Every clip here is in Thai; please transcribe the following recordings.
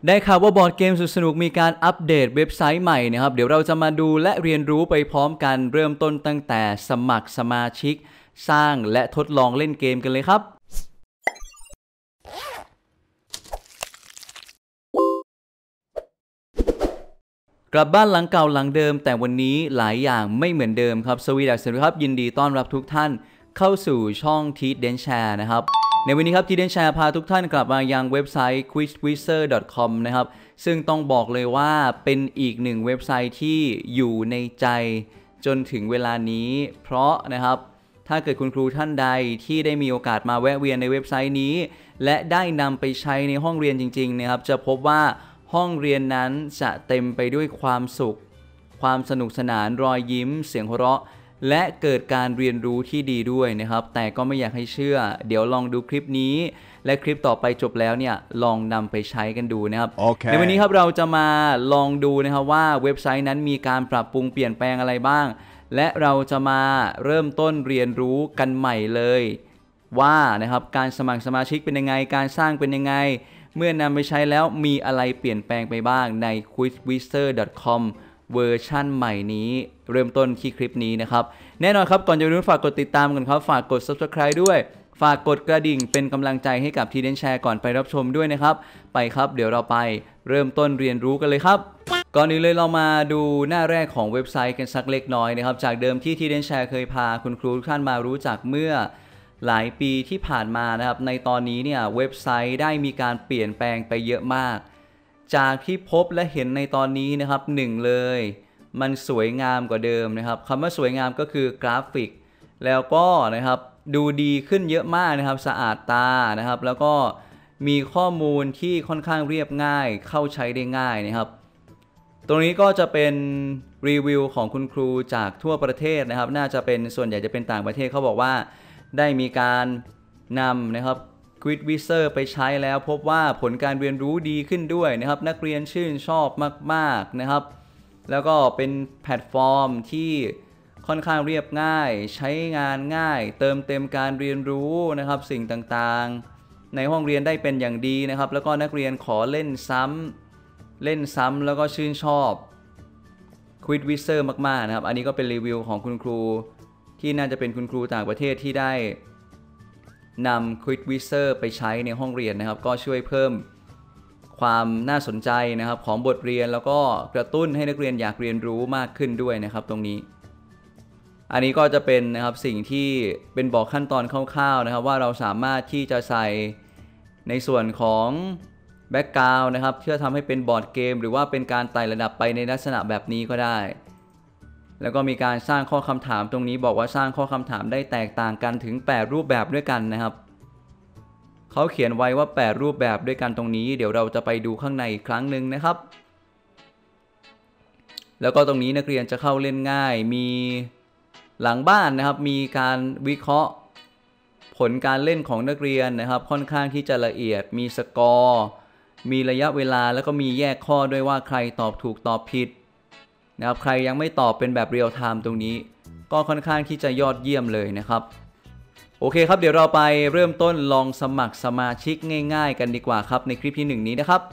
ได้ข่าวว่าบอร์ดเกมสุดสนุกมีการอัปเดตเว็บไซต์ใหม่นะครับเดี๋ยวเราจะมาดูและเรียนรู้ไปพร้อมกันเริ่มต้นตั้งแต่สมัครสมาชิกสร้างและทดลองเล่นเกมกันเลยครับกลับบ้านหลังเก่าหลังเดิมแต่วันนี้หลายอย่างไม่เหมือนเดิมครับสวีดักสวัสดีครับยินดีต้อนรับทุกท่านเข้าสู่ช่องทีเดนแชร์นะครับในวันนี้ครับทีเดนแชร์พาทุกท่านกลับมายังเว็บไซต์ quizwizard.com นะครับซึ่งต้องบอกเลยว่าเป็นอีกหนึ่งเว็บไซต์ที่อยู่ในใจจนถึงเวลานี้เพราะนะครับถ้าเกิดคุณครูท่านใดที่ได้มีโอกาสมาแวะเวียนในเว็บไซต์นี้และได้นำไปใช้ในห้องเรียนจริงๆนะครับจะพบว่าห้องเรียนนั้นจะเต็มไปด้วยความสุขความสนุกสนานรอยยิ้มเสียงหัวเราะและเกิดการเรียนรู้ที่ดีด้วยนะครับแต่ก็ไม่อยากให้เชื่อเดี๋ยวลองดูคลิปนี้และคลิปต่อไปจบแล้วเนี่ยลองนำไปใช้กันดูนะครับ Okay. ในวันนี้ครับเราจะมาลองดูนะครับว่าเว็บไซต์นั้นมีการปรับปรุงเปลี่ยนแปลงอะไรบ้างและเราจะมาเริ่มต้นเรียนรู้กันใหม่เลยว่านะครับการสมัครสมาชิกเป็นยังไงการสร้างเป็นยังไงเมื่อนำไปใช้แล้วมีอะไรเปลี่ยนแปลงไปบ้างใน quizwizard.com เวอร์ชั่นใหม่นี้เริ่มต้นที่คลิปนี้นะครับแน่นอนครับก่อนจะรู้ฝากกดติดตามกันครับฝากกด Subscribe ด้วยฝากกดกระดิ่งเป็นกำลังใจให้กับทีเดนแชร์ก่อนไปรับชมด้วยนะครับไปครับเดี๋ยวเราไปเริ่มต้นเรียนรู้กันเลยครับก่อนอื่นเลยเรามาดูหน้าแรกของเว็บไซต์กันสักเล็กน้อยนะครับจากเดิมที่ทีเดนแชร์เคยพาคุณครูทุกท่านมารู้จักเมื่อหลายปีที่ผ่านมานะครับในตอนนี้เนี่ยเว็บไซต์ได้มีการเปลี่ยนแปลงไปเยอะมากจากที่พบและเห็นในตอนนี้นะครับหนึ่งเลยมันสวยงามกว่าเดิมนะครับคำว่าสวยงามก็คือกราฟิกแล้วก็นะครับดูดีขึ้นเยอะมากนะครับสะอาดตานะครับแล้วก็มีข้อมูลที่ค่อนข้างเรียบง่ายเข้าใช้ได้ง่ายนะครับตรงนี้ก็จะเป็นรีวิวของคุณครูจากทั่วประเทศนะครับน่าจะเป็นส่วนใหญ่จะเป็นต่างประเทศเขาบอกว่าได้มีการนำนะครับ Quizwizard ไปใช้แล้วพบว่าผลการเรียนรู้ดีขึ้นด้วยนะครับนักเรียนชื่นชอบมากๆนะครับแล้วก็เป็นแพลตฟอร์มที่ค่อนข้างเรียบง่ายใช้งานง่ายเติมเต็มการเรียนรู้นะครับสิ่งต่างๆในห้องเรียนได้เป็นอย่างดีนะครับแล้วก็นักเรียนขอเล่นซ้ำแล้วก็ชื่นชอบ Quizwizard มากๆนะครับอันนี้ก็เป็นรีวิวของคุณครูที่น่าจะเป็นคุณครูต่างประเทศที่ได้นำ Quizwizard ไปใช้ในห้องเรียนนะครับก็ช่วยเพิ่มความน่าสนใจนะครับของบทเรียนแล้วก็กระตุ้นให้นักเรียนอยากเรียนรู้มากขึ้นด้วยนะครับตรงนี้อันนี้ก็จะเป็นนะครับสิ่งที่เป็นบอกขั้นตอนคร่าวๆนะครับว่าเราสามารถที่จะใส่ในส่วนของแบ็กกราวด์นะครับเพื่อทำให้เป็นบอร์ดเกมหรือว่าเป็นการไต่ระดับไปในลักษณะแบบนี้ก็ได้แล้วก็มีการสร้างข้อคำถามตรงนี้บอกว่าสร้างข้อคำถามได้แตกต่างกันถึง8รูปแบบด้วยกันนะครับเขาเขียนไว้ว่า8รูปแบบด้วยกันตรงนี้เดี๋ยวเราจะไปดูข้างในอีกครั้งหนึ่งนะครับแล้วก็ตรงนี้นักเรียนจะเข้าเล่นง่ายมีหลังบ้านนะครับมีการวิเคราะห์ผลการเล่นของนักเรียนนะครับค่อนข้างที่จะละเอียดมีสกอร์มีระยะเวลาแล้วก็มีแยกข้อด้วยว่าใครตอบถูกตอบผิดนะครับใครยังไม่ตอบเป็นแบบเรียลไทม์ตรงนี้ก็ค่อนข้างที่จะยอดเยี่ยมเลยนะครับโอเคครับเดี๋ยวเราไปเริ่มต้นลองสมัครสมาชิกง่ายๆกันดีกว่าครับในคลิปที่1นี้นะครับ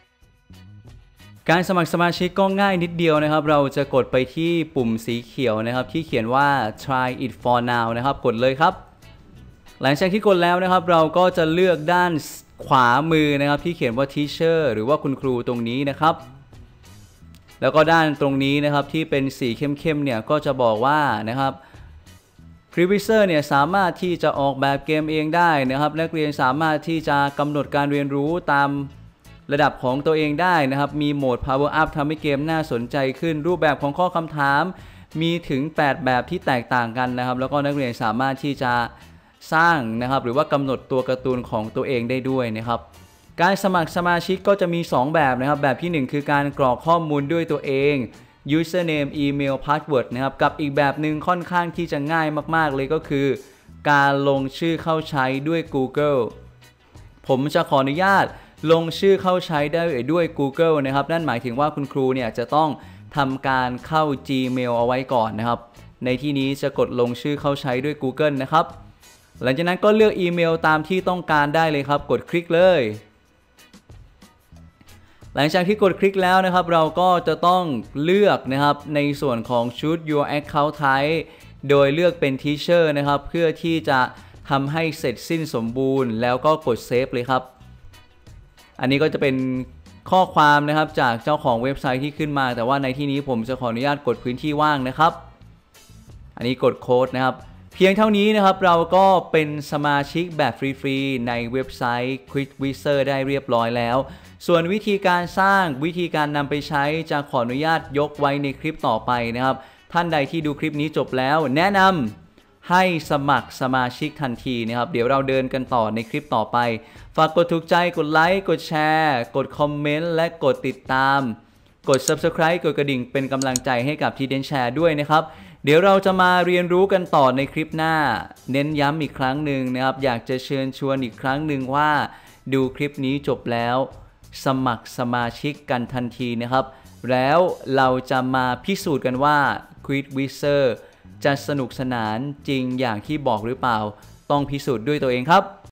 การสมัครสมาชิกก็ง่ายนิดเดียวนะครับเราจะกดไปที่ปุ่มสีเขียวนะครับที่เขียนว่า try it for now นะครับกดเลยครับหลังจากที่กดแล้วนะครับเราก็จะเลือกด้านขวามือนะครับที่เขียนว่า teacher หรือว่าคุณครูตรงนี้นะครับแล้วก็ด้านตรงนี้นะครับที่เป็นสีเข้มๆเนี่ยก็จะบอกว่านะครับQuizwizard เนี่ยสามารถที่จะออกแบบเกมเองได้นะครับนักเรียนสามารถที่จะกำหนดการเรียนรู้ตามระดับของตัวเองได้นะครับมีโหมด Power Up ทำให้เกมน่าสนใจขึ้นรูปแบบของข้อคำถามมีถึง8แบบที่แตกต่างกันนะครับแล้วก็นักเรียนสามารถที่จะสร้างนะครับหรือว่ากำหนดตัวการ์ตูนของตัวเองได้ด้วยนะครับการสมัครสมาชิกก็จะมี2แบบนะครับแบบที่1คือการกรอกข้อมูลด้วยตัวเอง username email password นะครับกับอีกแบบหนึ่งค่อนข้างที่จะง่ายมากๆเลยก็คือการลงชื่อเข้าใช้ด้วย Google ผมจะขออนุญาตลงชื่อเข้าใช้ได้ด้วย Google นะครับนั่นหมายถึงว่าคุณครูเนี่ยจะต้องทำการเข้า Gmail เอาไว้ก่อนนะครับในที่นี้จะกดลงชื่อเข้าใช้ด้วย Google นะครับหลังจากนั้นก็เลือกอีเมลตามที่ต้องการได้เลยครับกดคลิกเลยหลังจากที่กดคลิกแล้วนะครับเราก็จะต้องเลือกนะครับในส่วนของ Choose Your Account Type โดยเลือกเป็น Teacher นะครับเพื่อที่จะทำให้เสร็จสิ้นสมบูรณ์แล้วก็กด Save เลยครับอันนี้ก็จะเป็นข้อความนะครับจากเจ้าของเว็บไซต์ที่ขึ้นมาแต่ว่าในที่นี้ผมจะขออนุญาตกดพื้นที่ว่างนะครับอันนี้กดโค้ดนะครับเพียงเท่านี้นะครับเราก็เป็นสมาชิกแบบฟรีๆในเว็บไซต์ QuickWizard ได้เรียบร้อยแล้วส่วนวิธีการสร้างวิธีการนำไปใช้จะขออนุญาตยกไว้ในคลิปต่อไปนะครับท่านใดที่ดูคลิปนี้จบแล้วแนะนำให้สมัครสมาชิกทันทีนะครับเดี๋ยวเราเดินกันต่อในคลิปต่อไปฝากกดถูกใจกดไลค์กดแชร์กดคอมเมนต์และกดติดตามกด Subscribe กดกระดิ่งเป็นกำลังใจให้กับทีเดนแชร์ด้วยนะครับเดี๋ยวเราจะมาเรียนรู้กันต่อในคลิปหน้าเน้นย้ำอีกครั้งหนึ่งนะครับอยากจะเชิญชวนอีกครั้งหนึ่งว่าดูคลิปนี้จบแล้วสมัครสมาชิกกันทันทีนะครับแล้วเราจะมาพิสูจน์กันว่า QuickWizard จะสนุกสนานจริงอย่างที่บอกหรือเปล่าต้องพิสูจน์ด้วยตัวเองครับ